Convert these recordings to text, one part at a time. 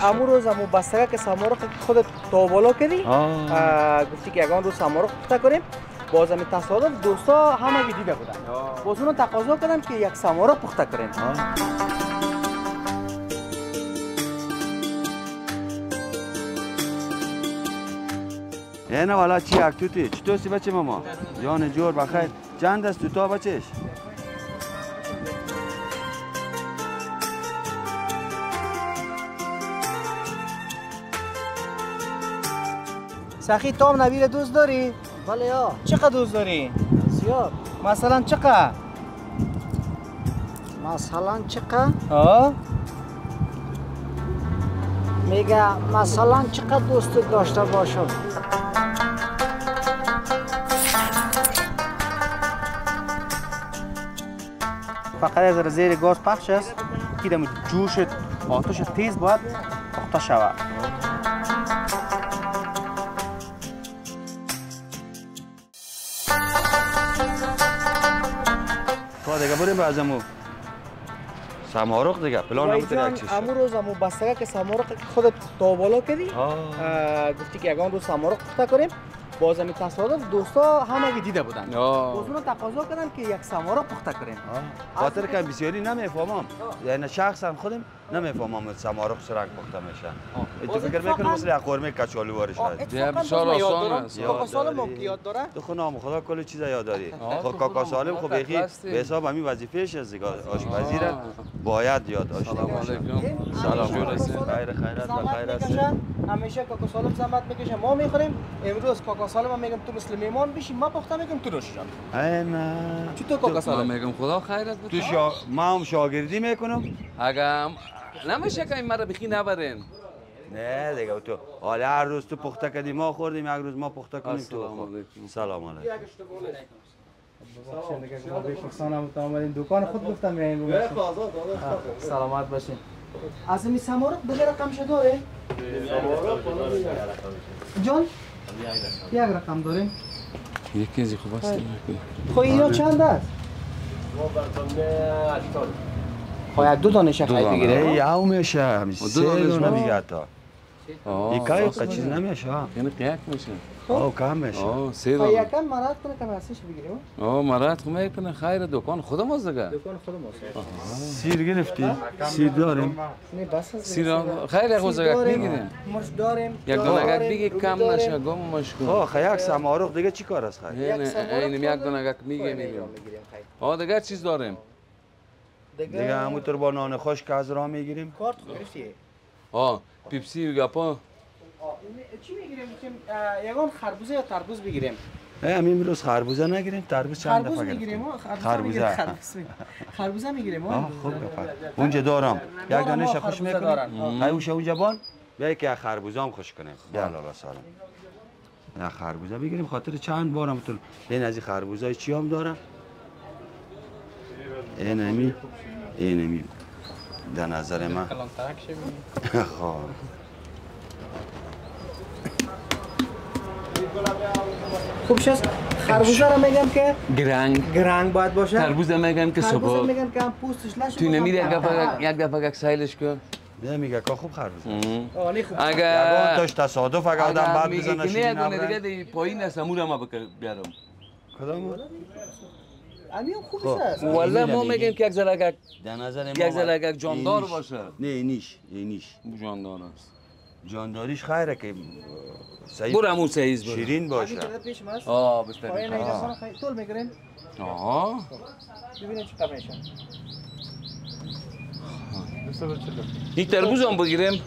امون روز امون بستگی که سمارق خودت تا بالا کردی گفتی که یگان روز سمارق پخته کنیم. باز همین تصادف دوستا همه دیده بودن. باز اونو تقاضا کردم که یک سمارق پخته کنیم. نه والا چی اکتوتی چطور سی بچه ماما جان جور بخیر چند است تو تا بچهش سخی تام نویر دوست داری؟ بله یا چقدر دوست داری؟ زیاد مثلا چقدر؟ مثلا چقدر؟ ها؟ میگه مثلا چقدر دوست داشته باشم؟ فقط از زیر گاز پخش است که دم جوش آتش تیز باید پخته شود. تو دیگه بریم از امو سمارق دیگه پلان نمیتونه یک چیز امون روز امون بستگی که سمارق خودت تا بالا کردی گفتی که یگان روز سمارق پخته کنیم. باز همین تصادف دوستا همه دیده بودن. باز اونو تقاضا کردم که یک سمارق پخته کنیم. خاطر که بسیاری نمیفهمم یعنی شخصا خودم نمیفهمم سمارق سرنگ پخته میشن تو فکر میکنم مثل یک قرمه کچالو وارش شد بسیار آسان است کاکا سالم یاد داره تو خونام خدا کلی چیز یاد داری خب کاکا سالم خب بخی به حساب همین وظیفه‌اش است دیگه آشپزی را باید یاد داشته باشه سلام خیر خیرت و خیر است همیشه کاکا سالم زحمت میکشه ما میخوریم امروز کاکا سالم هم میگم تو مثل میمان بشی ما پخته میگم تو نوش جان اینا چطور کاکا سالم میگم خدا خیرت بده تو ما هم شاگردی میکنم اگه نمیشه که این مرا بخی نبرین نه دیگه تو حالا هر روز تو پخته کردی ما خوردیم یک روز ما پخته کنیم تو سلام علیکم دکان خود گفتم میایم سلامت باشین. از این سمارق دیگه رقمش داره؟ جان؟ یک رقم داریم؟ یکی از خوب است خب اینا چند است؟ خواهد دو دانه شخص بگیره؟ یاو میشه همیشه سه دونه میگه تا یکایی که چیز نمیشه یعنی قیق میشه کم میشه سه دونه یکم مرد کنه که هستش بگیریم؟ مرد خو میکنه خیر دکان خودم است دیگه دکان خودم است. سیر گرفتی؟ سیر داریم؟ نه بس است. سیر خیر یک روز یک میگیریم مرش داریم. یک دونه یک بگی کم نشه گم مشکل خب یک سمارق دیگه چی کار است خیر؟ اینم یک دونه یک میگیریم دیگه چیز داریم دیگه همونطور با نان خشک از راه میگیریم کارت گرفتی؟ پیپسی و گپا چی میگیریم؟ یگان خربوزه یا تربوز بگیریم؟ همین روز خربوزه نگیریم تربوز چند دفعه میگیریم خربوزه میگیریم خوب گفت اونجا دارم یک دانش خوش میکنیم ایوش اونجا بان بیا که خربوزه هم خوش کنیم بیا الله سلام یک خربوزه بگیریم خاطر چند بارم تو این از این خربوزه چی هم داره اینمی در نظر من خوب شست خربوزه رو میگم که گرنگ باید باشه تربوز میگم که خربوزه صبح میگم که هم پوستش نشه تو نمیری یک دفعه یک سایلش کن نمیگه که خوب خربوزه اگر توش تصادف اگر آدم بعد بزنه شیرین نبره دیگه پایین است امور ما بیارم کدام همین خوب است والله ما میگیم که یک زلگک در نظر یک زلگک جاندار باشه نه نیش جاندار است جانداریش خیره که برامون سعیز باشه شیرین باشه بستر طول میگیریم ببینیم چقدر میشه این تربوز هم بگیریم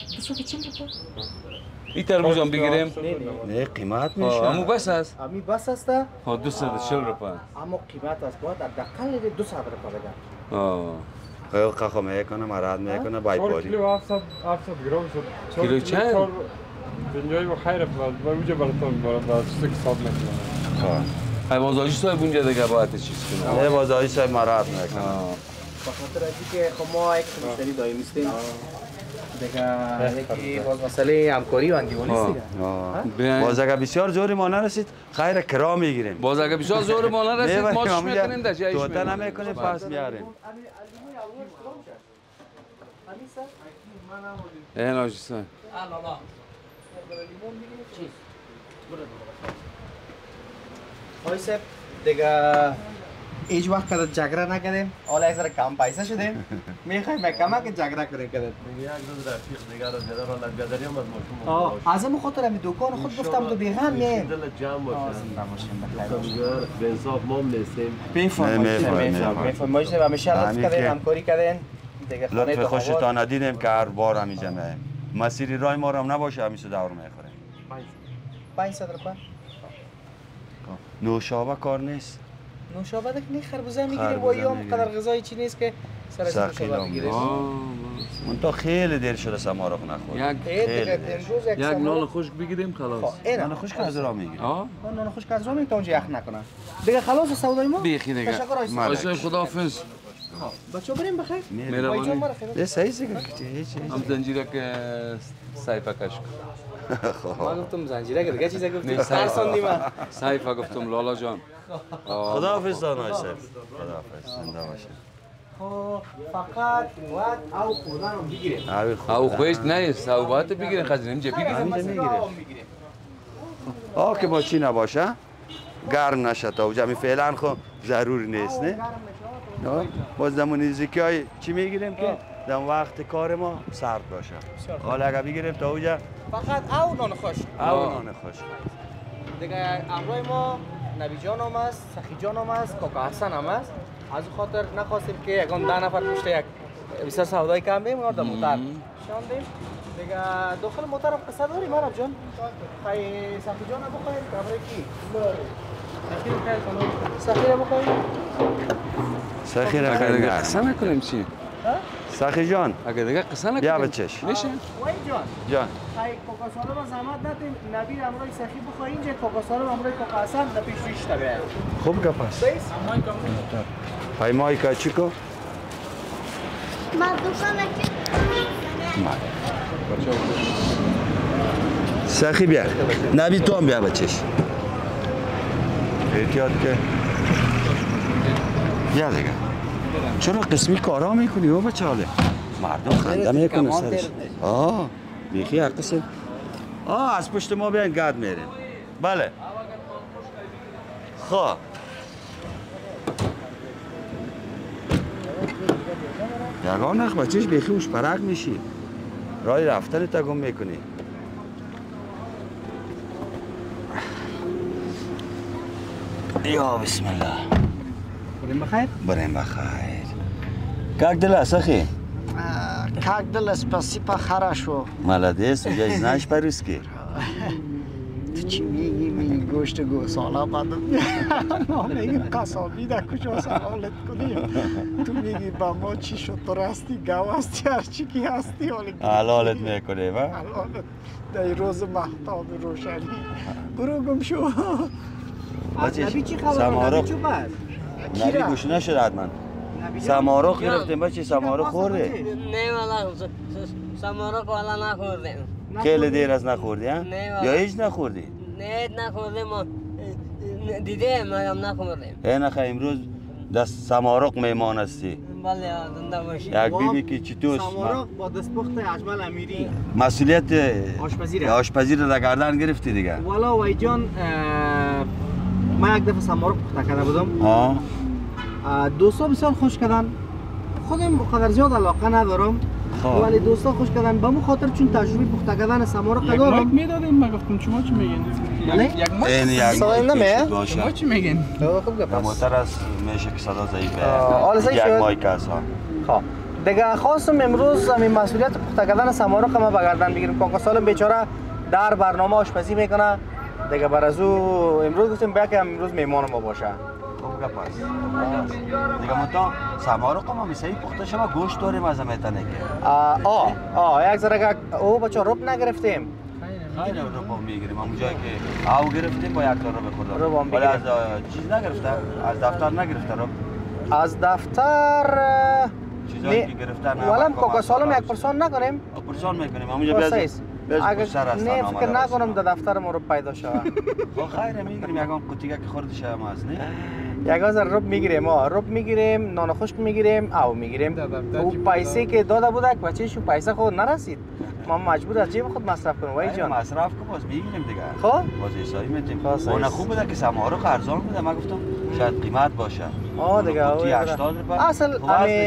این تربوز هم بگیریم نه قیمت میشه امو بس است امی بس است 240 روپیه اما قیمت است باید حداقل 200 روپیه بگم قخو میکنه مراد میکنه بایپاری کیلو 700 گرم شد کیلو چند؟ اینجایی با خیره و اونجا براتون برات 6 ساعت میکنه بازاری صاحب اونجا دیگه باید چیز کنه نه بازاری صاحب مراد میکنه به خاطر اینکه خب ما یک مشتری دائمی هستیم دیگه یکی باز مسئله همکاری و انگیوانی است دیگه باز اگه بسیار زوری ما نرسید خیر کرا میگیریم باز اگه بسیار زور ما نرسید ماش میکنیم در جایش توتا نمیکنیم پس میاریم این آجیسا آقای صاحب دیگه هیچ وقت کدت جگره نکردیم حالا از کم پیسه شدیم میخوایم کمک جگره کنیم کدت از همون خاطر همی دکان خود گفتم تو بیغم میم به انصاف ما هم نیستیم میفهم ما جنب همیشه لطف کردین همکاری کردین دیگه خانه لطف تو خوشتان ندیدیم که هر بار همی جمعیم مسیری رای ما رو هم نباشه همیشه دور میخوریم 500 روپیه نوشابه کار نیست نوشابه دیگه نه خربوزه میگیریم و ایام قدر غذایی چی نیست که سر از نوشابه بگیریم من تا خیلی دیر شده سمارق نخورد یک نان خشک بگیریم خلاص نان خشک از را میگیریم نان خشک از را میگیریم تا اونجا یخ نکنه دیگه خلاص سودای ما بیخی دیگه تشکر باشه خداحافظ بچه‌ها بریم بخیر مهربانی ده صحیح دیگه هیچ هم زنجیره که سایفه کش ما گفتم زنجیره که دیگه چیزا گفتیم ترساندیم سایفه گفتم لالا جان خداحافظ دانای صاحب خداحافظ زنده باشه فقط وقت او خوردن رو بگیریم او خویش نه صحبت بگیریم خزینه اینجا بگیریم که با چی نباشه گرم نشه تا اوجا می فعلا خو ضروری نیست نه باز دمون نزدیکی های چی میگیریم که دم وقت کار ما سرد باشه حالا اگه بگیریم تا اوجا فقط او نان خوش نان خوش دیگه امروی ما نبی جان هم است سخی جان هم است کاکا حسن هم است از اون خاطر نخواستیم که یکان 10 نفر پشت یک بسیار سودای کم بیم در موتر شاندیم دیگه داخل موتر هم قصه داریم عرب جان خیلی سخی جان هم بخواهیم کبره کی؟ سخی رو بخواهیم؟ سخی رو اگر دیگه قصه نکنیم چی؟ سخی جان اگر دیگه قصه نکنیم بیا بچش میشه؟ وای جان جان خیلی کاکا سالم هم زحمت ندیم نبیر امروی سخی بخواهیم اینجا کاکا سالم امروی کاکا حسن در پیش ریش تبه خوب گپاست پایمای که چی کو؟ ما دوکانه که سخی بیا نبی تو هم بیا بچش احتیاط که بیا دیگه چرا قسمی کارا میکنی او بچه حاله مردم خنده میکنه سرش بیخی هر قسم از پشت ما بیاین گرد میرین بله خواه یگان نخ بچهش بیخی اوش پرق میشی رای رفتن تا گم میکنی یا بسم الله بریم بخیر؟ بریم بخیر کاک دل است اخی؟ کاک دل است پسیپا خراشو ملدیس اونجا ازنش پروز که تو چی میگی گوشت گوساله بدم ما میگیم قصابی در کجا سوالت کنیم تو میگی با ما چی شد تو راستی گو هستی هرچی کی هستی حلالت میکنه با؟ حلالت در روز محتاب روشنی برو گم شو از نبی چی خبر؟ نبی چوب است؟ نبی گوش نشد حتما سمارق گرفتیم بچه سمارق خورده نه والا سمارق والا نخوردیم خیلی دیر از نخوردی ها؟ یا هیچ نخوردی؟ نه نخوردیم ما دیدیم ما هم نخوردیم اینخه امروز دست سمارق میمان هستی بله زنده باشی یک بیبی که چطور سمارق با دستپخت اجمل امیری مسئولیت آشپزی را در گردن گرفتی دیگه والا وای جان من یک دفعه سمارق پخته کرده بودم دوستا بسیار خوش کردن خودم بقدر زیاد علاقه ندارم ولی دوستا خوش کردن به مو خاطر چون تجربه پخته کردن سمارق دارم یک میدادیم ما گفتم شما چی میگین یک باشه شما چی میگین خوب گپ است موتر از میشه که صدا ضعیفه یک مایک است خب دیگه خواستم امروز همین مسئولیت پخته کردن سمارق ما به گردن بگیریم کاکا سالم بیچاره در برنامه آشپزی میکنه دیگه بر از او امروز گفتیم بیا که امروز میهمان ما باشه خوب گپ است دیگه ما تا سمارق ما میسایی پخته شما گوشت داریم از میتونه که یک ذره او بچه رب نگرفتیم خیلی رو میگیریم همون جایی که او گرفتیم با یک تا رو بخوردم ولی از چیز نگرفته از دفتر نگرفته رو از دفتر چیزایی که گرفتن ولم کاکا سالم یک پرسان نکنیم پرسان میکنیم همونجا بیاز اگر نه فکر نکنم در دفتر ما رو پیدا شود. خیر میگیریم یگان قوطیگه که خوردش هم از نه یگان رب میگیریم رب میگیریم نان خشک میگیریم او میگیریم او پیسه که داده بود که بچه‌شو پیسه خود نرسید ما مجبور از جیب خود مصرف کنیم وای جان مصرف که باز میگیریم دیگه خب باز حسابی میتیم اون خوب بوده که سمارق ارزان بوده من گفتم شاید قیمت باشه دیگه قوطی 80 روپیه اصل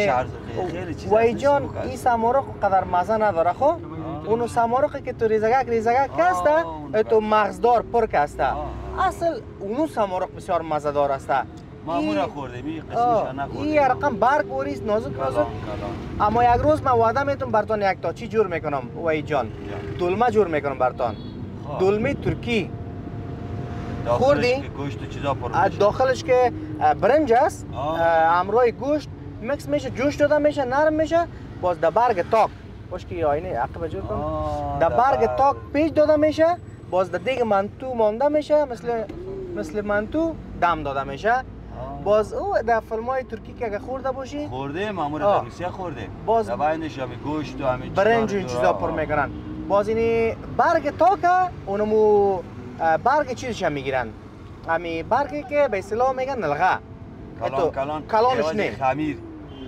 وای جان این سمارق قدر مزه نداره خب اونو سمارقی که تو ریزگک کسته تو مغزدار پر کسته اصل اونو سمارق بسیار مزه‌دار است مامورا خوردیم این قسمش نخوردیم این رقم برگ اوریست نازک اما یک روز من وعده میتونم براتون یک تا چی جور میکنم وای جان دلمه جور میکنم براتون دلمه ترکی خوردی گوشت و چیزا پر داخلش که برنج است همراه گوشت میکس میشه جوش داده میشه نرم میشه باز در برگ تاک باش که آینه عقب جور کنم در برگ تاک پیچ داده میشه باز در دیگه منتو مانده میشه مثل منتو دم داده میشه باز او در فیلم‌های ترکی که اگه خورده باشی خوردیم مامور تبلیسی خوردیم باز بینش همین گوشت و همین برنج و این چیزا پر میکنن باز اینی برگ تاکه اونمو برگ چیزش هم میگیرن همین برگی که به اصطلاح میگن نلغه کلانش نه خمیر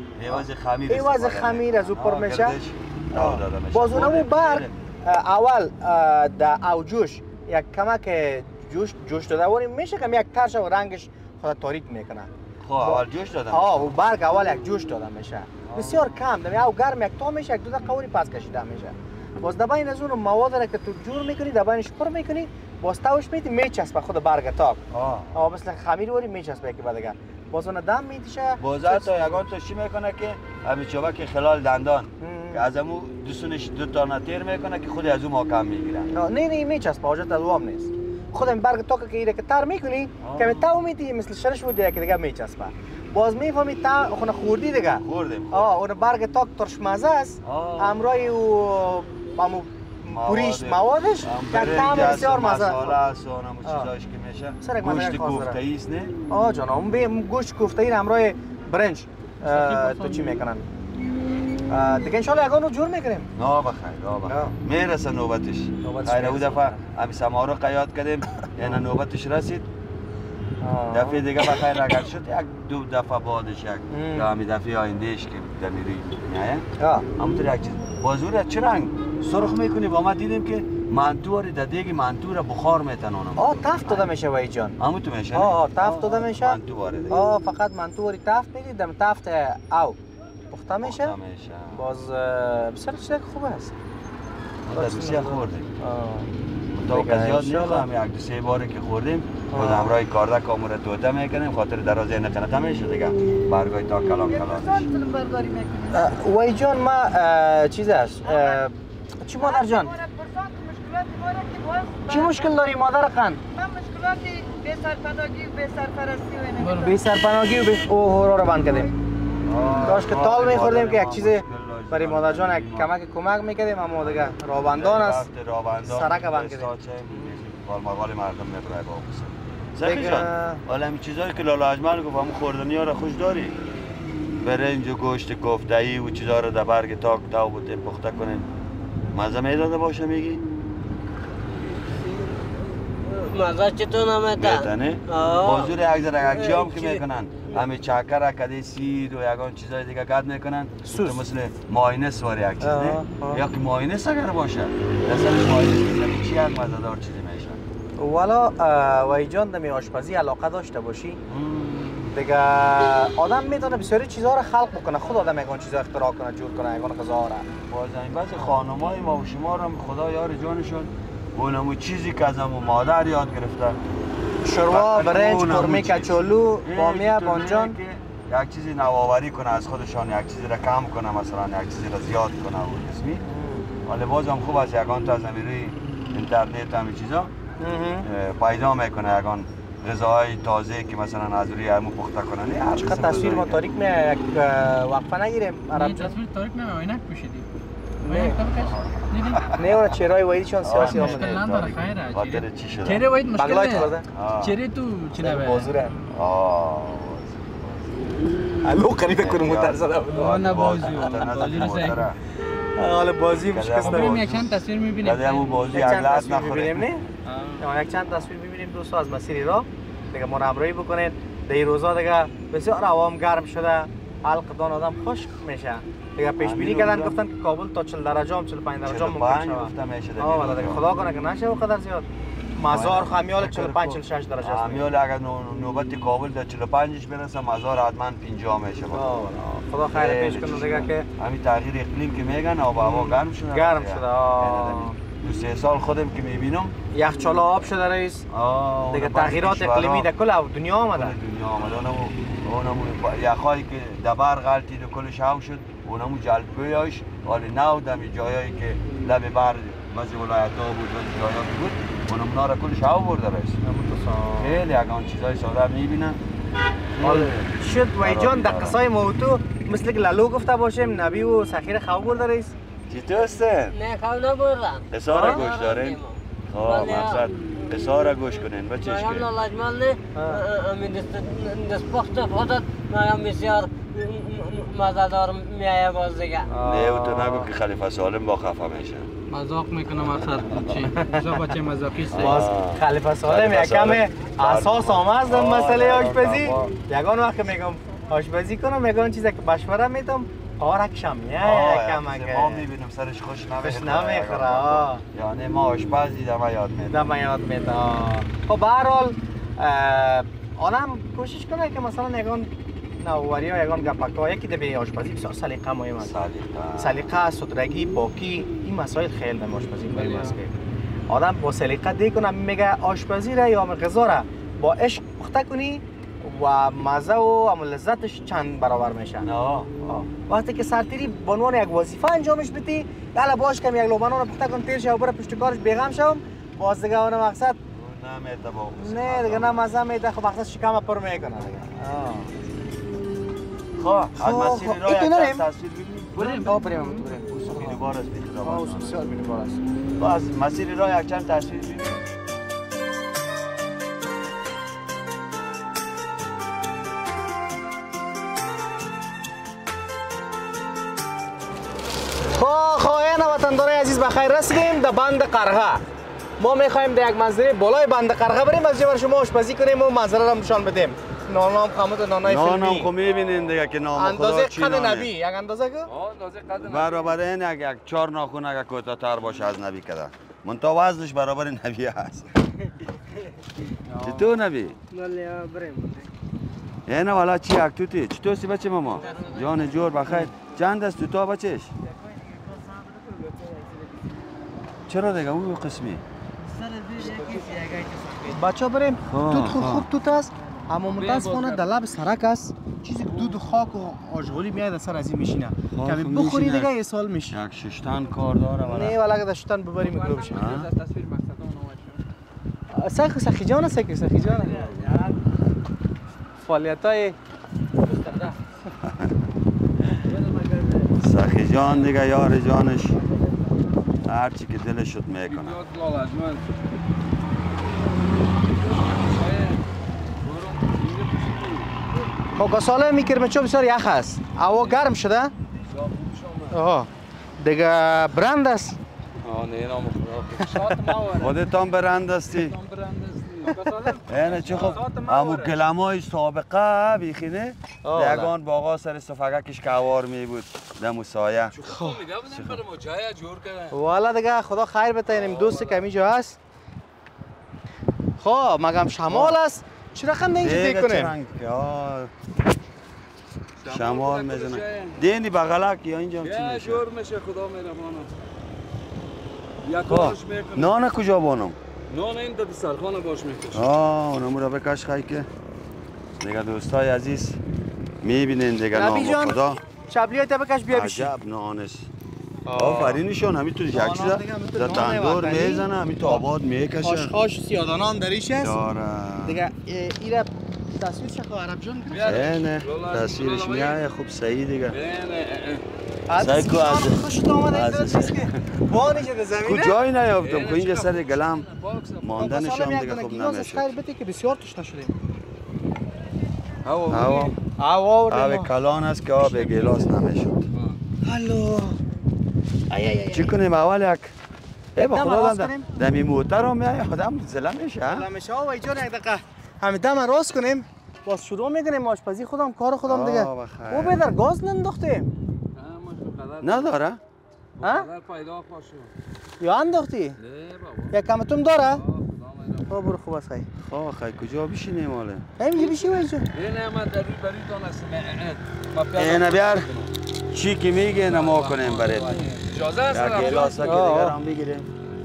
ایواز خمیر از او پر میشه باز اونمو برگ اول در اوجوش یک کمک جوش داده وریم میشه که یک ترش و رنگش خود تاریک میکنه خب اول جوش داده میشه و برگ اول یک جوش داده میشه بسیار کم دمی او گرم یک تا میشه یک دو دقیقه پس کشیده میشه باز دبین از اون مواد را که تو جور میکنی دبینش پر میکنی باز تاوش میتی میچسبه خود برگ تاک مثل خمیر وری میچسبه که بعد باز اون دم میتیشه باز تا یگان تو چی میکنه که همین چوبک خلال دندان که از امو دوستونش دو تا تیر میکنه که خود از اون محکم میگیره نه میچسبه حاجت الوام نیست خود این برگ تاک که ایره که تر میکنی که تاو میتی مثل شرش بود که دیگه میچسبه باز میفهمی تا خونه خوردی دیگه خوردیم اون برگ تاک ترش مزه است همراهی و پوریش موادش یک طعم بسیار مزه مساله است و اونم چیزایش که میشه گوشت کوفته‌ای است نه جان اون گوشت کوفته‌ای همراه برنج تو چی میکنن دیگه ان شاء الله یگانو جور میکنیم نه بخیر میرسه نوبتش خیر او دفعه همین سمارق یاد کردیم یعنی نوبتش رسید دفعه دیگه بخیر اگر شد یک دو دفعه بعدش یک همین دفعه آیندهش که دمیری نه همونطور یک چیز بازور چه رنگ سرخ میکنی با ما دیدیم که منتوری در دیگه منتو را بخار میتنونم تفت داده میشه وای جان همون تو میشه تفت داده میشه منتو وارد فقط منتوری تفت میدی دم تفت او پخته میشه باز بسیار چیز خوب است بسیار خوردیم تا که زیاد نمیخوام یک دو سه باره که خوردیم خود همراه کارده کامور توته میکنیم خاطر درازه نقنقه میشه دیگه برگای تا کلام وای جان ما چیز است چی مادر جان؟ چی مشکل داری مادر قند؟ من مشکلاتی بی سرپناهی و بی سرپرستی و بی سرپناهی و بی هورا رو بند کردیم داشت که تال میخوردیم که یک چیز برای مادر جان یک کمک میکردیم اما دیگه رابندان است سرک بند کردیم مقال مردم میبره با زخی جان حالا همین چیزایی که لالا اجمل گفت همون خوردنی ها را خوش داری برنج و گوشت کوفته‌ای و چیزا رو در برگ تاک تاو بوده پخته کنین مزه میداده باشه میگی؟ مزه چطور نمیده؟ میدنه؟ بازور یک ذره یک جام که میکنن همه چکر کده سیر و یگان چیزای دیگه قد میکنن تو مثل ماینس واری یک چیز نه؟ یا که ماینس اگر باشه دستش ماینس میزنی چی یک مزه دار چیزی میشه؟ والا وای جان دمی آشپزی علاقه داشته باشی دیگه آدم میتونه بسیاری چیزها رو خلق بکنه خود آدم یگان چیزا اختراع کنه جور کنه یگان غذا را باز این بعضی خانمای ما و شما رو خدا یار جانشون اونمو چیزی که از امو مادر یاد گرفته شوروا برنج قرمه کچالو بامیه بانجان یک چیزی نوآوری کنه از خودشان یک چیزی را کم کنه مثلا یک چیزی را زیاد کنه و اسمی ولی بازم خوب است یگان تا از روی اینترنت همین چیزا پیدا میکنه یگان غذاهای تازه که مثلا از روی همون پخته کنن چقدر تصویر ما تاریک می یک وقفه نگیریم عرب جان تصویر تاریک نه عینک پوشیدی نه اون چهره وایدشون سیاسی آمده مشکل نداره خیره خاطر چی شده چهره واید مشکل نه چهره تو چی نبه بازوره الو قریده کنم مترزده نه بازو حالا بازی مشکست بریم یک چند تصویر میبینیم. بعد همون بازی یک چند اگلت تصویر نخوره. می‌بینیم نه؟ یک چند تصویر می‌بینیم دوستان از مسیر راه دیگه ما همراهی بکنید. در این روزا دیگه بسیار هوا گرم شده، حلق دان آدم خشک میشه. دیگه پیش بینی کردن گفتن که کابل تا 40 درجه هم 45 درجه هم ممکن شود. گفتم میشه. آه دیگه خدا کنه که نشه و قدر زیاد. مزار خمیال 45 46 درجه است. خمیال اگر نوبت کابل در 45 برسه مزار حتما 50 میشه. خدا خیر پیش کنه دیگه که همین تغییر اقلیم که میگن آب و هوا گرم شده. گرم شده. دو سه سال خودم که میبینم یخچال آب شده رئیس. دیگه تغییرات اقلیمی در کل دنیا آمده. اونمو یخایی که دبر غلطید و کلش هاو شد اونمو جلبویاش حال نو دمی جایایی که لب بر بعضی ولایت ها بود بعضی جایا بود اونم نارا کلش هاو برده رئیس. خیلی اگان چیزای ساده میبینن. شد وای جان در قصای موتو مثل که لالو گفته باشیم نبی و سخیر خو برده رئیس. چی تو هسته؟ نه خو نبردم. قصار گوش دارین؟ خب مقصد قصار گوش کنین بچهش که من لاجمال نه امین دست پخت خودت من بسیار مزدار میایه باز دیگه. نه و تو نگو که خلیفه سالم با خفه میشه. مذاق میکنم اکثر چی؟ بچه مذاقیست. باز خلیفه سالم یکم اساس آمد در مسئله آشپزی. یگان وقت میگم آشپزی کنم یگان چیزی که مشوره میدم آرکشم یکم اگه ما میبینیم سرش خوش نمیخوره. یعنی ما آشپزی دم یاد میده. دم یاد میده. خب به هر حال آدم کوشش کنه که مثلا یگان نواری ها یگان گپکا یکی به آشپزی بسیار سلیقه مهم است. سلیقه، سترگی، پاکی این مسائل خیلی در آشپزی مهم است که آدم با سلیقه دی کنه. میگه آشپزی را یا غذا را با عشق پخته کنی و مزه و لذتش چند برابر میشه. وقتی که سرتیری به عنوان یک وظیفه انجامش بدی یالا باش کم یک لقمه نان پخته کن تیر شو بره پشت کارش بیغم شوم باز دیگه اون مقصد نمیته با نه دیگه نه مزه میده. خب مقصد شکم پر میکنه دیگه. خب از مسیر راه یک تصویر ببینیم. بریم مینوبار است بسیار مینوبار است. باز مسیر راه یک چند تصویر ببینیم. خواهان وطندارای عزیز بخیر رسیدیم در بند قرغه. ما میخوایم در یک منظره بالای بند قرغه بریم از جبر شما آشپزی کنیم و منظره را نشان بدیم. نانام خامت نانای فیلمی. نانم خو میبینین دیگه که نام خدا چی نانه. اندازه قد نبی یک اندازه که؟ اندازه قد نبی. برابر این یک 4 ناخن اگه کوتاه‌تر باشه از نبی کده. منتها وزنش برابر نبی است. چطور نبی؟ ولی بریم. اینا والا چی یک توتی؟ چطور سی بچه ماما؟ جان جور بخیر. چند است توتا بچهش؟ چرا دیگه اون قسمی؟ بچه بریم. توت خوب توت است. اما متاسفانه در لب سرک است. چیزی که دود و خاک و آجغالی میاد سر از این میشینه. کمی بخوری دیگه یه سال میشه. یک ششتن کار داره والا. نه والا که ششتن ببری میکروب شه. سخی جان است که سخی جان. فعالیت‌های سخی جان دیگه یار جانش هر چی که دلش شد میکنه. خب ساله میکرمچو بسیار یخ است. هوا گرم شده؟ آها. دیگه برند است. نه نام خودتان برند هستی؟ اینه چه خب همون کلمای سابقه بیخینه یگان باقا سر صفحکش کوار می بود دمو سایه والا دیگه خدا خیر بده اینم دوست که همینجا هست. خب مگم شمال است چه رقم اینجا کنیم؟ شمال میزنه دینی بغلک یا اینجا چی میشه؟ جور میشه خدا مهربانه. نان کجا بانم؟ نان این در سرخانه باش میکشم. اونمو را بکش خواهی که دیگه دوستای عزیز میبینین دیگه نام خدا شبلیه تا بکش بیا بشی عجب نانست. آفرینشون همینطور یک چیز در تندور میزنه همینطور آباد میکشه. خاشخاش سیادانه هم دریش است داره دیگه ایره تصویر چه عرب جان نه تصویرش میایه خوب صحیح دیگه سایکو از بانی شده زمینه کجایی نیافتم که اینجا سر گلم ماندنش هم دیگه خوب نمیشه. خیر بده که بسیار تشنه شدیم. آب کلان است که آب گلاس نمیشد. هلو چی کنیم اول یک با دم خدا راست دم کنیم؟ دمی موتر هم میای آدم زله میشه حالا میشه آقا جان یک دقیقه همین دم راست کنیم باز شروع میکنیم آشپزی خودم کار خودم دیگه او بدر گاز ننداختیم نداره ها پیدا باشه یا انداختی نه بابا یک کمتون داره خب برو خوب است خیلی خیلی کجا بشینیم حالا همینجا بشی وایجا نه من در بری دانستم اینه بیار چی که میگه نما کنیم برات اجازه است یک گلاسه که دیگر هم بگیریم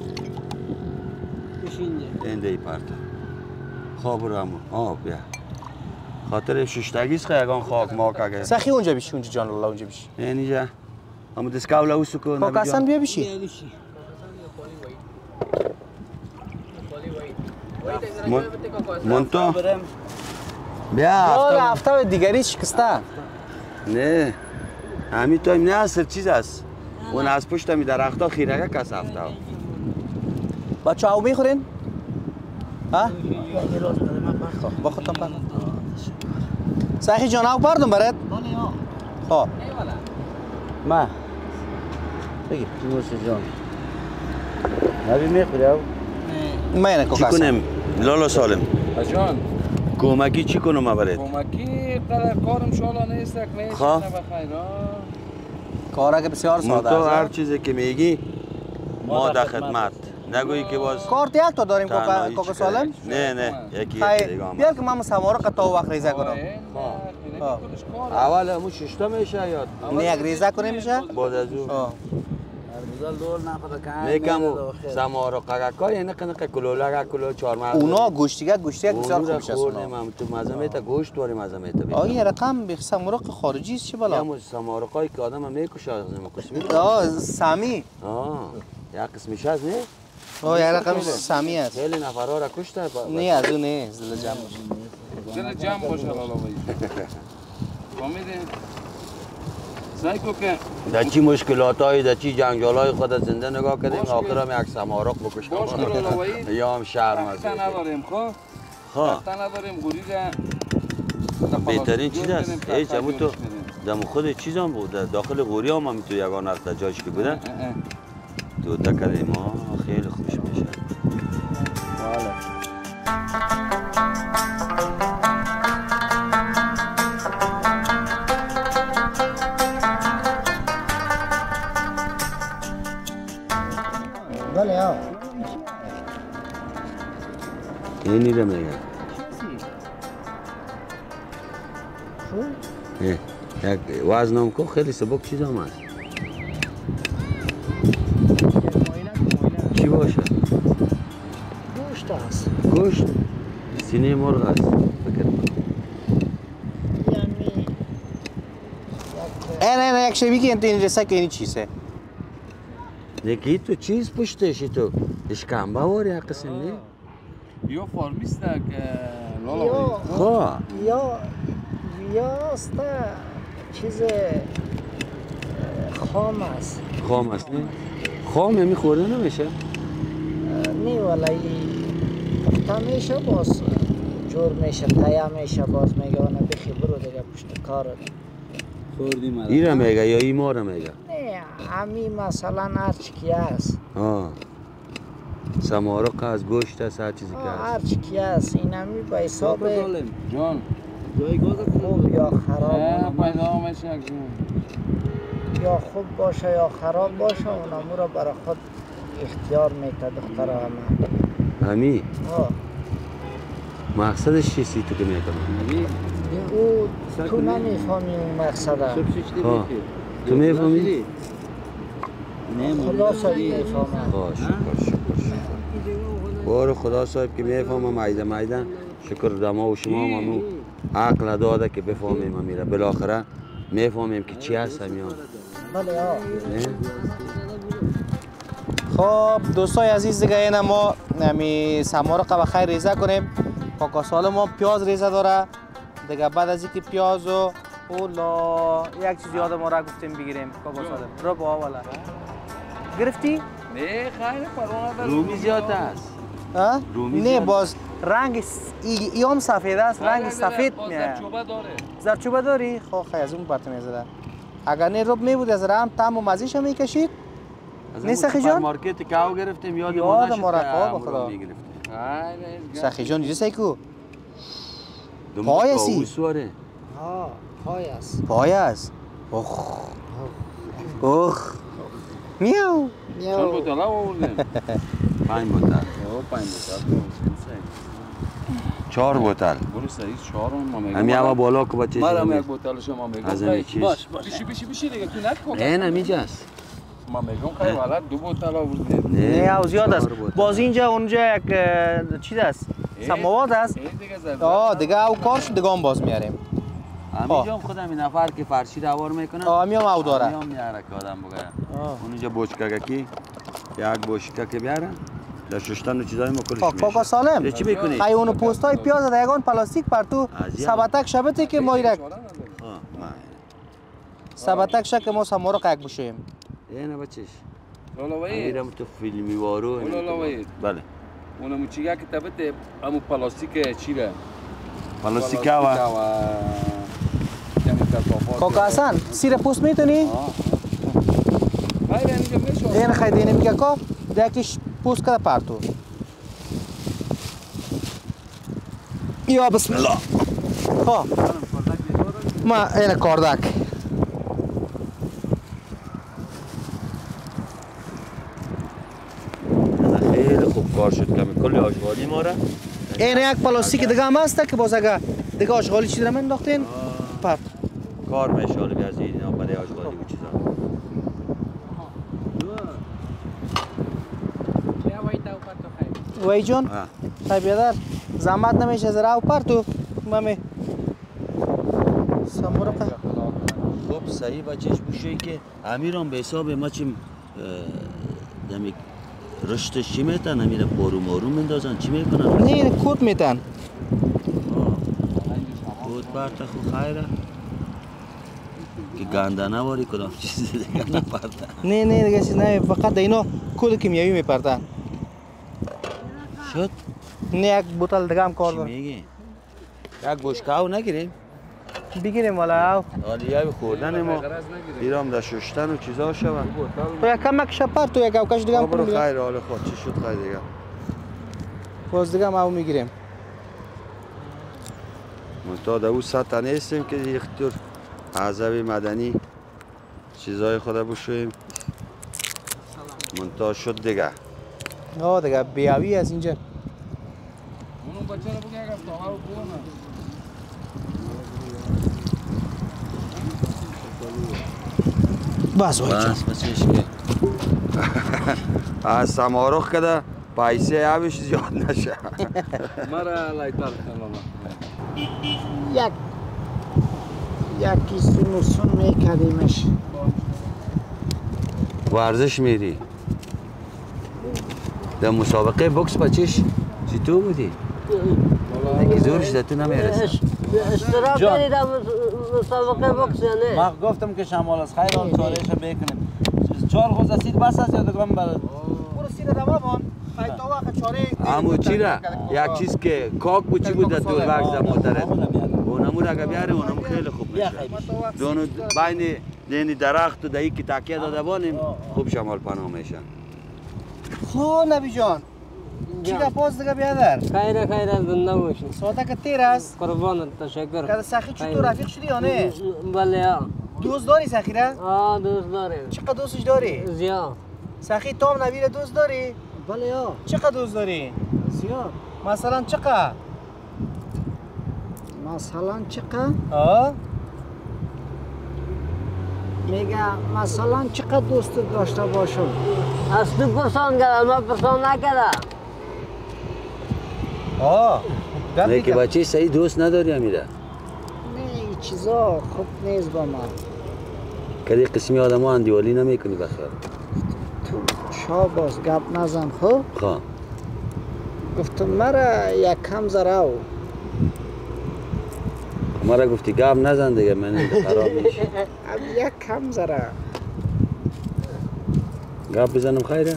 بشینجا اینده ای پرت خواب برو همون بیا خاطر ششتگیست که یکان خاک ماک اگه سخی اونجا بشی اونجا جان الله اونجا بشی اینجا همون دسکاولا اوسو کن خاک اصلا بیا بشی منتو بیا هفته دیگری شکسته نه همین تو نه اصل چیز است اون از پشت می درختا خیرگه کس هفته بچه او میخورین؟ ها؟ با خودتان پر سخی جان او پردم برد؟ خب ما بگی نوش جان نبی میخوری او؟ ما اینه چی کنیم؟ لالا سالم جان کمکی چی کنم برات؟ کمکی کارم شالا نیست که میشه خواه بخیر کاره که بسیار ساده تو است هر چیزی که میگی ما در خدمت نگویی که باز کارت یک تا داریم کوکا سالم؟ نه یکی دیگه هم بیار که من سواره قطعه وقت ریزه کنم اول همون ششتا میشه یاد نه یک ریزه کنه میشه؟ بعد از اون میکم سمارو قاقای نه کنه کلولا کلو چهارمغز اونا گوشتیگه بسیار خوب میشه اونا تو مزه گوشت داریم مزه میته آ این رقم به سمارق خارجی است چه بالا همون سمارقای که آدم میکشه از نمیکشه سمی یک قسمش از نه یک رقم سمی است خیلی نفرا را کشته نه از اون نه زل جمع باشه زل جمع باشه لالا بایی فهمیدین سعی کو که در چی مشکلاتایی در چی جنگالای خود زنده نگاه کردیم آخر هم یک سمارق بکشیم یا هم شرم از نداریم خب نداریم گوری بهترین چیز است هیچ همون تو دم خود چیز هم بود داخل غوری هم تو یگان هفته جایش که بوده تو دکریم خیلی خوش میشه بله ها اینی رو میگه یک وزنم که خیلی سبک چیز هم هست چی باشه؟ گوشت هست گوشت؟ سینه مرغ هست فکر نه یک شبیه که این رسه که این چیزه نکی تو چیز پشتشی تو اشکمبه واری یک قسم نه؟ یا فارمیست که لالا یا است چیز خام است خام است نه؟ خام همی خورده نمیشه؟ نه ولی پخته میشه باز جور میشه تیا میشه باز میگه نه بخی برو دیگه پشت کار این را میگه یا این ما را میگه؟ نه همی مثلا هر چی که است سمارق از گوشت است هر چیزی که هر هست چی که است این همی با حساب جان خوب یا خراب پیدا میشه یا خوب باشه یا خراب باشه اونمو را برای خود اختیار میته دختر همی مقصدش چیستی تو که میکنم او تو نمیفهمی اون مقصده تو میفهمی؟ خدا صاحب میفهمه شکر بار خدا صاحب که میفهمم مایده شکر دما و شما منو عقل داده که بفهمیم میره بالاخره میفهمیم که چی هست همیان بله ها خب دوستای عزیز دیگه این ما نمی سمارق بخیر ریزه کنیم کاکا سالم ما پیاز ریزه داره دیگه بعد از اینکه پیاز و اولا یک چیز یاد ما را گفتیم بگیریم کاکا سالم رو با والا گرفتی؟ نه خیلی پرونه داره رومی زیاد است نه باز رنگ ایام سفید است رنگ سفید میاد زرچوبه داره زرچوبه داری؟ خب خیلی از اون برت میزده اگر نه رب میبود از رام طعم و مزیش میکشید نه سخی جان؟ مارکت کاو گرفتیم یاد ما رفت بخدا. سخی جان اینجا سیکو. پای هستی؟ ها پای است. پای است. اوخ. اوخ. میاو. چند بوتل آوردیم؟ 5 بوتل. 5 بوتل. 4 بوتل. برو سعید 4 ما میگم. همین اما بالا کو بچه. من هم یک بوتل شما میگم. از این چیز. باش بشی دیگه تو نکن. نه نمیجاست. ما میگم خیلی ولد 2 بوتل آوردیم. نه او زیاد است. باز اینجا اونجا یک چیز است. سماوات است. دیگه او کارش دیگه هم باز میاریم. همینجا خودم این نفر که فرشی روار میکنه. همین هم او داره. همین هم میاره که آدم بگه. اونجا بوشکه کی یک بوشکه که بیاره. در ششتن و چیزای ما کلش میشه. کاکا سالم. چی میکنی؟ خیلی اون پوستای پیاز دیگان پلاستیک پرتو سباتک شبته که ما ایرک. سباتک شک ما سمورق یک بشیم. نه بچهش. لالا وید. میرم تو فیلمی وارو. لالا وید. بله. اونم چیگه که تبته همون پلاستیک چیره. پلاستیک و کاکا حسن سیر پوست میتونی؟ این خیلی نمیگه که دیگهش پوست کرده پرتو. یا بسم الله. ها ما این کاردک. خیلی خوب کار شد که کلی آشغالی ما را. این یک پلاستیک دیگه هم هست که باز اگه دیگه آشغالی چیزی را من انداختین پرت. کار میشه حالا بیازی اینا برای آشغالی و چیزا. وای جون خیلی بیادر زحمت نمیشه زرا و پرتو مامی سمورقه خب صحیح بچهش بوشه که امیران به حساب ما چیم دمی رشتش چی میتن امیره پارو مارو مندازن چی میکنن؟ نه کود میتن کود پرته خو خیره که گنده نواری کدام چیز دیگه نپرته نه دیگه چیز نه فقط اینا کود کیمیایی میپرتن شد؟ نه یک بوتل دیگه هم کار داره چی میگی؟ یک بشکاو نگیریم؟ بگیریم والا او حالیه خوردن ما ایرام در ششتن و چیزا شود تو یک کمک شپر تو یک اوکش دیگه هم برو خیر حال خود چی شد خیر دیگه باز دیگه هم او میگیریم منطقه در او سطح نیستیم که یک طور اعضای مدنی چیزای خود بشویم منطقه شد دیگه دیگه بیاوی از اینجا اونو بچه رو بگه اگر تاها رو بونه بس وای جان بس که از سمارخ کده پیسه عبش زیاد نشه مرا لایتر یکی سون میکردیمش ورزش میری در مسابقه بوکس بچش چی تو بودی؟ نگی زورش در تو نمیرسه اشتراک کردی در مسابقه بوکس یا نه؟ ما گفتم که شمال از خیر آن چارهش بکنیم 4 خوزه سید بس هست یا دگرم برد برو سید روا بان تا وقت چاره همو چی را؟ یک چیز که کاک بود چی بود در دور وقت زمادره اونمو را اگه بیاره اونمو خیلی خوب میشه دونو بین دینی درخت و دهی که تکیه داده بانیم خوب شمال پناه میشن خو نبی جان چی باز دیگه بیادر خیره زنده باشی ساعته که تیر است قربانت تشکر که سخی چطور رفیق شدی یا نه؟ بله ها دوست داری سخی را؟ دوست داریم چقدر دوستش داری؟ زیاد سخی تام نبیره دوست داری؟ بله ها چقدر دوست داری؟ زیاد مثلا چقدر؟ مثلا چقدر؟ میگه مثلا چقدر دوست داشته باشم از تو پرسان کرد ما پرسان نکرده نه که بچه صحیح دوست نداری امیره نه این چیزا خوب نیست با من کدی قسمی آدم ها اندیوالی نمیکنی بخیر تو شاباز گپ نزن خوب گفتم مرا یک کم زراو مرا گفتی گپ نزن دیگه من خراب میشه یک کم زرا گپ بزنم خیره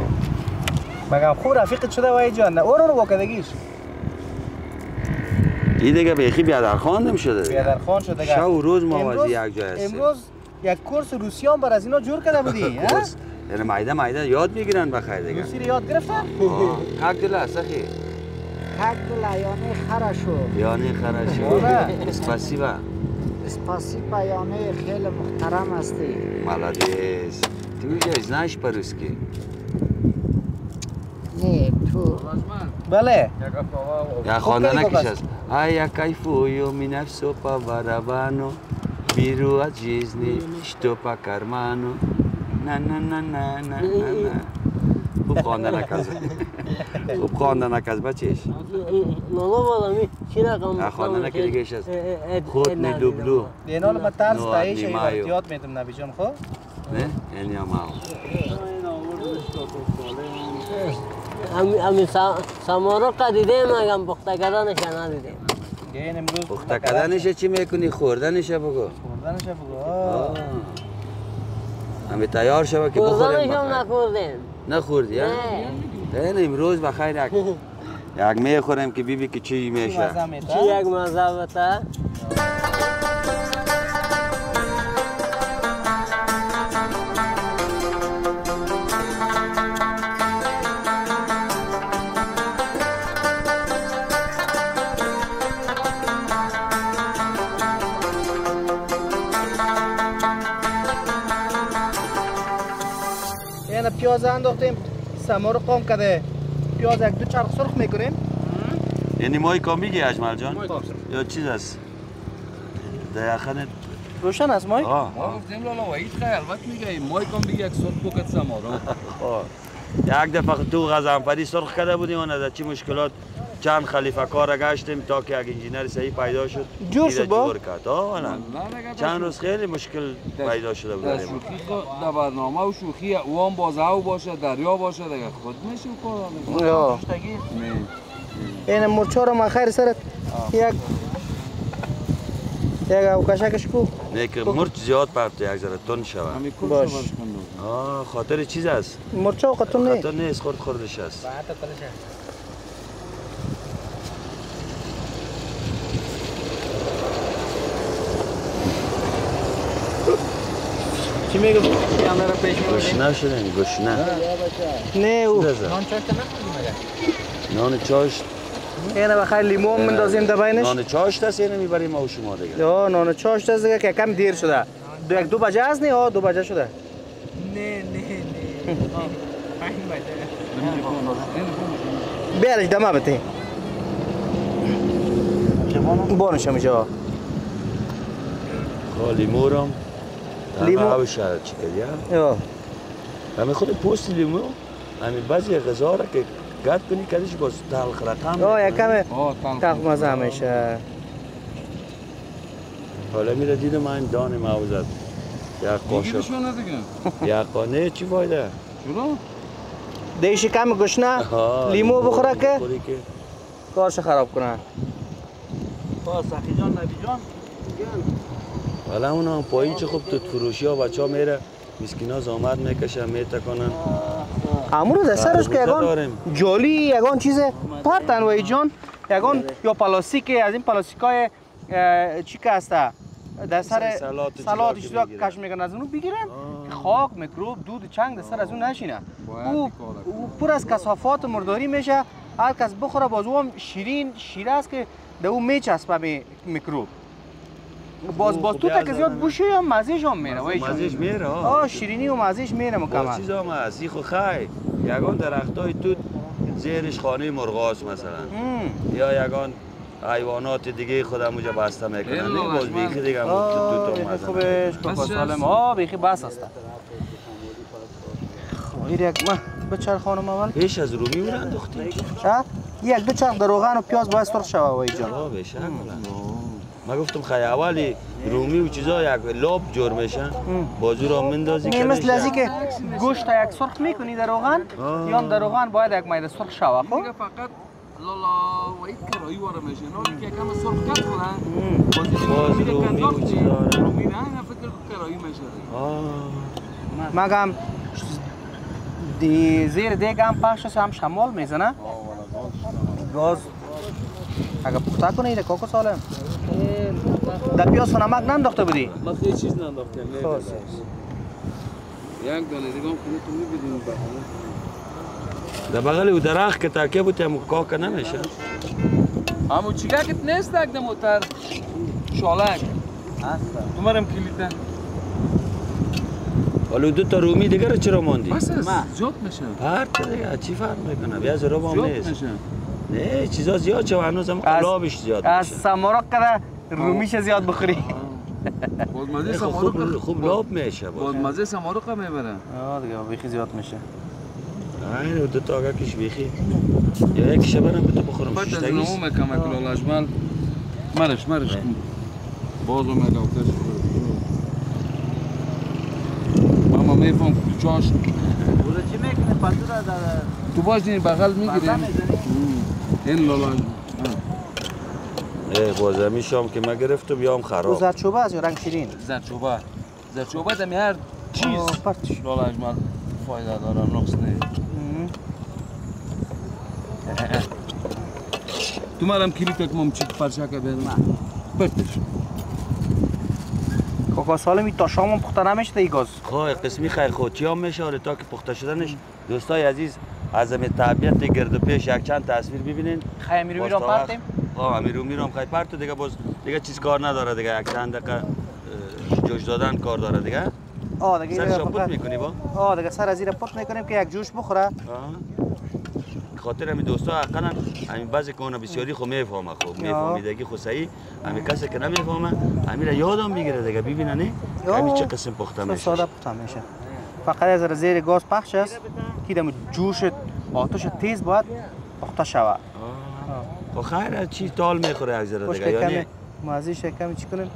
بگم خوب رفیقت شده وای جان نه او رو با کدگیش این دیگه بیخی بیادرخوان نمیشده. بیادرخوان شده دیگه. شب و روز ما واسه یک جای هستیم. امروز یک کورس روسی هم بر از اینا جور کرده بودی. کورس یعنی مایده یاد میگیرن بخیر دیگه. روسی رو یاد گرفتن؟ کاک دل است اخی. کاک دل یعنی خرشو. یعنی خرشو. اسپاسیبا. اسپاسیبا یعنی خیلی محترم هستی. مالادیس. تو جای знаешь по-русски؟ نه تو. بله. Я خواندنکش است. Я кайфую, меня все по барабану. Беру от жизни, что по карману. На-на-на-на-на-на-на. خوب خواندنک است. خوب خواندنک است بچهش. نه خواندنک دیگهش است. خود ندوبلو. اینال ما ترس تایش یاد میتونم نبی جان خب؟ نه؟ این یا ماو. همین سمارو که دیدیم اگم پخته کردنش ندیدیم. پخته کردنش چی میکنی؟ خوردنش بگو. خوردنش بگو. همین تیار شده که بخوریم. خوردنش هم نخوردیم. نخوردی؟ نه. این امروز بخیر یک میخوریم که بیبی که چی میشه. چی یک مزه بته؟ پیاز انداختیم سمار قام کرده پیاز یک دو چرخ سرخ میکنیم یعنی مای کام میگی اجمل جان یا چیز است دایخنه روشن است مای ما گفتیم لالا وحید خیلی البته میگه مای کام میگه یک سرخ بکت سمارو یک دفعه تو غزنفری سرخ کرده بودیم و از چی مشکلات چند خلیفه کار گشتیم تا که یک انجینر صحیح پیدا شد جور شد با چند روز خیلی مشکل پیدا شده بود در شوخی در برنامه و شوخی او هم بازه باشه دریا باشه دیگه خود میشه کار این مرچا رو ما خیر سرت یک اوکشکش کو نه که مرچ زیاد پرت یک ذره تون شود باش خاطر چیز است مرچا قطون نه خاطر نیست خوردش است چی میگه کامرا پیش میگه گشنه شدیم گشنه نه او نان چاشت نخوردیم نان چاشت اینه بخیر لیمو میندازیم دباینش نان چاشت است اینه میبریم ما و شما دیگه یا نان چاشت است دیگه که کم دیر شده یک دو بجه است نه ها 2 بجه شده نه 5 بجه بیارش دمه بته بانش همیشه لیمو رو لیمو آب شد چی کردیم؟ همه خود پوست لیمو همه بعضی غذا را که گرد کنی کدیش باز تلخ رقم یکم تلخ مزه همیشه حالا میره دیدم من دان موزد یک قاشق یک قانه چی فایده؟ چرا؟ دیشی کم گشنه لیمو بخوره که کارش خراب کنه سخی جان نبی جان حالا اونا پایین چه خوب تو فروشی ها بچه ها میره مسکینا زامت میکشن میتکنن امروز در سرش که یگان جالی یگان چیز پرتن وی جان یگان یا پلاستیک از این پلاستیک های چی که هسته در سر سلات چیزا کش میکنن از اونو بگیرن خاک میکروب دود چنگ در سر از اون نشینه او پر از کثافات مرداری میشه هر کس بخوره باز هم شیره است که در اون میچسبه به میکروب باز تو تا که زیاد بوشه یا مزهش هم میره مزهش میره شیرینی و مزهش میره مکمل چیز هم هست خو خی یگان درخت های توت زیرش خانه مرغاست مثلا یا یگان حیوانات دیگه خودم اونجا بسته میکنن باز بیخی دیگه توت هم هست خوبش تو سالم بیخی بس هست خب یک من بچر خانم اول پیش از رومی رو انداختی یک دو چرخ در روغن و پیاز باید سرخ شوه وای جان بشه ما گفتم خیلی اولی رومی و چیزا یک لاب جور میشن بازو را مندازی کنش مثل ازی که گوشت یک سرخ میکنی در روغن یا در روغن باید یک مایده سرخ شوه خب فقط لالا و این کرایی واره میشه نه که کم سرخ کت کنن باز رومی و چیزا رومی نه فکر کرایی میشه مگم زیر دیگ هم پخش هم شمال میزنه گاز اگه پخته کنه اینه کاکو سالم در پیاز و نمک ننداخته بودی؟ من خیلی چیز ننداختم یک دانه دیگه هم خودتون میبینیم در بغل او درخت که تاکه بود هم کاکا نمیشه همون چیگه که نیست دکده موتر شالک تو مرم کلیته حالا دو تا رومی دیگه رو چرا ماندی؟ بس زیاد میشه پرت دیگه چی فرق میکنه؟ بیا زیرا با هم نیست میشه نه چیزا زیاد چه و هنوز هم قلابش زیاد میشه از سمارق قدر رومیش زیاد بخوری بازمزه سمارق خوب لاب میشه بازمزه سمارق هم میبره دیگه بیخی زیاد میشه آره دو تا کش بیخی یا یک شبرم به تو بخورم بعد از نمو میکنم اکل آلشمال مرش بازو میگم ماما میفهم تو چاش چی میکنه پاتو را تو باش این بغل میگیریم این لالاج بازمی شام که ما گرفتم یا هم خراب زردچوبه از رنگ شیرین زردچوبه دمی هر چیز لالاج مال فایده داره نقص نه تو مرم کلیت کمم چی پرچه که بیدم برتش کاکا سالمی تا شام هم پخته نمیشه تا ای گاز خواه قسمی خیلی خودچی هم میشه آره تا که پخته شدنش دوستای عزیز از همه طبیعت گرد و پیش یک چند تصویر ببینین خیلی امیرو میرم پرتیم؟ امیرو میرم خیلی پرت دیگه باز دیگه چیز کار نداره دیگه یک چند دقیقه جوش دادن کار داره دیگه دیگه سرش پوت میکنی با؟ دیگه سر از زیر پوت میکنیم که یک جوش بخوره خاطر همین دوستا حقا همین بعضی کونه بسیاری خو میفهمه خب میفهمیدگی خو صحیح همین کسی که نمیفهمه همین یادم میگیره دیگه ببینه نه همین چه قسم پخته میشه ساده پخته میشه فقط از زیر گاز پخش است که دم جوش آتش تیز باید پخته شود خب خیر چی تال میخوره یک ذره دیگه یعنی مزهش کمی چی کنیم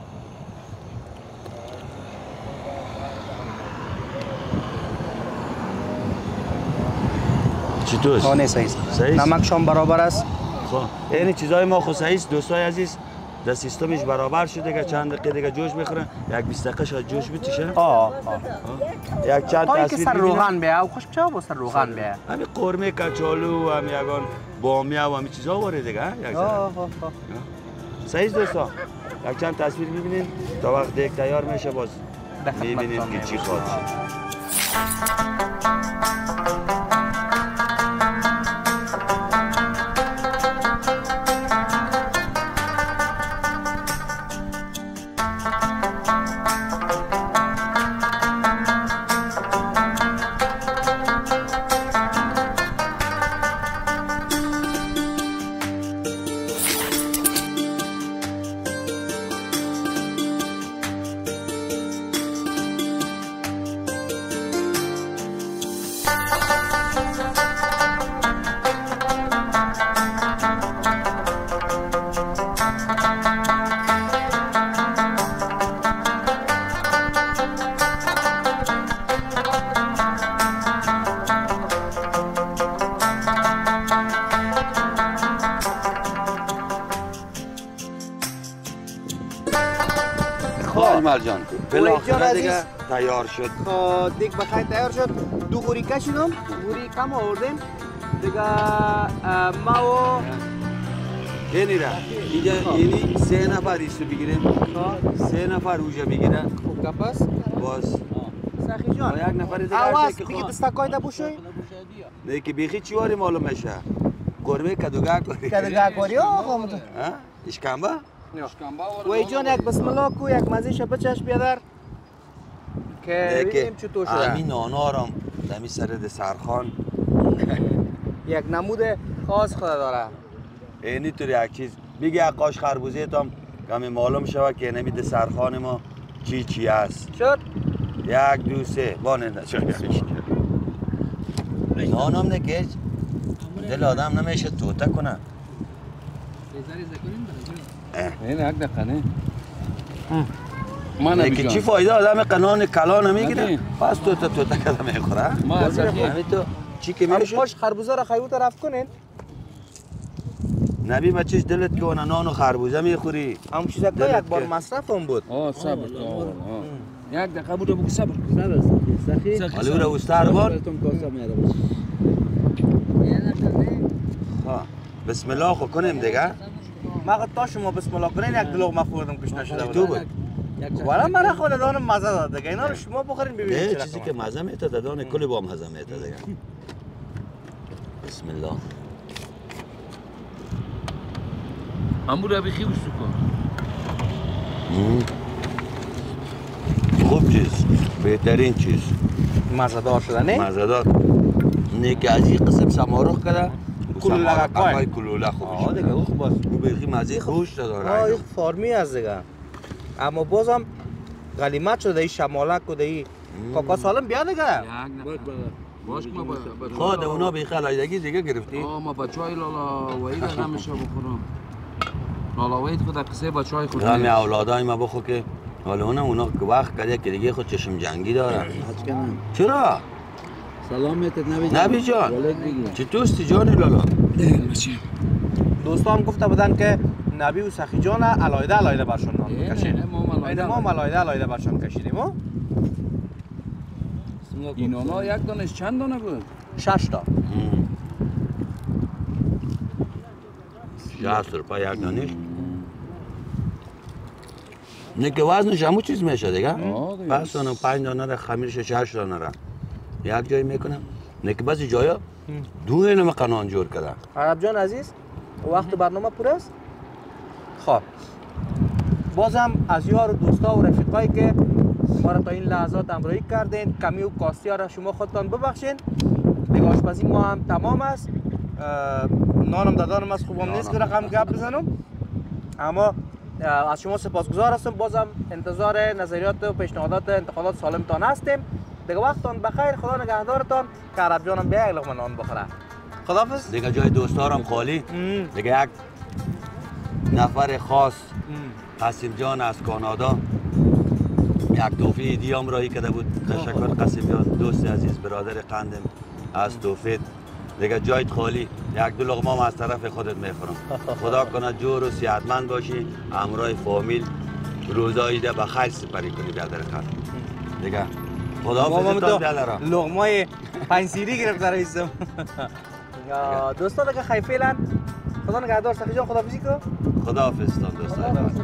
چطور؟ آنه صحیح نمک شام برابر است خب یعنی چیزای ما خو صحیح دوستای عزیز در سیستمش برابر شده که چند دقیقه دیگه جوش میخوره یک 20 دقیقه شاید جوش بتشه یک چند تصویر سر روغن بیا او خوش بچه با سر روغن بیا همین قرمه کچالو هم یگان بامیه و همین چیزا واره دیگه یک صحیح دوستا یک چند تصویر ببینین تا وقت دیگه تیار میشه باز میبینیم که چی خواهد شد جان بالاخره دیگه تیار شد دیگه بخیر تیار شد دو گوری کشیدم گوری کم آوردیم دیگه ما و اینی را اینجا یعنی 3 نفر ایستو بگیریم 3 نفر اوجا بگیرن خوب کپس باز سخی جان یک نفر دیگه آواز بگی دستکای دا بوشوی نه که بیخی چی واری معلوم میشه قرمه کدوگاه کاری آقا اشکمبه وای جان یک بسم الله کو یک مزه بچش بیادر که ببینیم چطور شده همین نانارم دمی سر دسرخان یک نمود خاص خدا داره اینی طور یک چیز بگی یک قاش خربوزه تام کمی معلوم شود که نمی دسرخان ما چی است شد 1 2 3 بانه نانم نکش دل آدم نمیشه توته کنه این یک دقیقه نه من که چی فایده آدم قنان کلا نمیگیره پس توته کده میخوره ما همین تو چی که میشه خوش خربوزه را خیوط رفت کنین نبی بچهش دلت که اون نان و خربوزه میخوری همون چیزا که یک بار مصرف هم بود صبر کن یک دقیقه بود بگو صبر سخی حالا او را اوستر بار بسم الله خو کنیم دیگه. ما تا شما بسم الله کنین یک لقمه خوردم کش نشده بود. تو بود. والا من خود دانم مزه داد دیگه. اینا رو شما بخورین ببینید چه چیزی که مزه میته دادان کلی با هم مزه میته دیگه. بسم الله. امور بخی وش کن. خوب چیز، بهترین چیز. مزه دار شده نه؟ مزه دار. نه که از این قسم سمارخ کرده. کلوله قای. کلوله خوبش. آه دیگه او خوب است. او بخی مزه گوشت داره. آه این فارمی از دیگه. اما بازم غلیمت شده این شمالک و این کاکا سالم بیا دیگه. باش ما خود اونا بی خلایدگی دیگه گرفتی؟ ما بچهای لالا وحید نمیشه بخورم. لالا وحید خود قصه بچهای خود. همه اولادای ما بخو که حالا اونا که وقت کرده که دیگه خود چشم جنگی دارن. چرا؟ سلامت نبی جان. چطورستی جان لالا؟ دوستا هم گفته بودن که نبی و سخی جان علایده برشون نام کشید. ما علایده برشون کشیدیم. این اونا یک دانش چند دانه بود؟ 6 تا. 60 روپا یک دانش. نه که وزنش همون چیز میشه دیگه. 5 دانه 5 دانه را خمیرش 6 دانه را یک جای میکنم. نه که بعضی جایا دو اینو قنان جور کرده. عرب جان عزیز وقت برنامه پر است. خب بازم از یار و دوستا و رفیقایی که ما را تا این لحظات همراهی کردین، کمی و کاستی ها را شما خودتان ببخشین. دیگه آشپزی ما هم تمام است. نانم دادانم از خوبم نیست که رقم گپ بزنم، اما از شما سپاسگزار هستم. بازم انتظار نظریات و پیشنهادات انتقادات سالمتان هستیم. دیگه وقتتان بخیر، خدا نگهدارتان. که عرب جانم بیا یک لقمه نان بخوره. خداحافظ. دیگه جای دوستارم خالی. دیگه یک نفر خاص قاسم جان از کانادا یک توفی دیام رایی کرده بود. تشکر قاسم جان، دوست عزیز، برادر قندم از توفیت. دیگه جایت خالی، یک دو لقمه هم از طرف خودت میخورم. خدا کنه جور و صحتمند باشی، همراه فامیل روزایی ده بخیر سپری کنی بیادر قلب. دیگه خداحافظ تا بیادرم. لقمه 5 سیری گرفته رئیسم. دوستا دیگه خیلی فعلا خدا نگهدار. سخی جان خداحافظی کن. خداحافظ دوستا.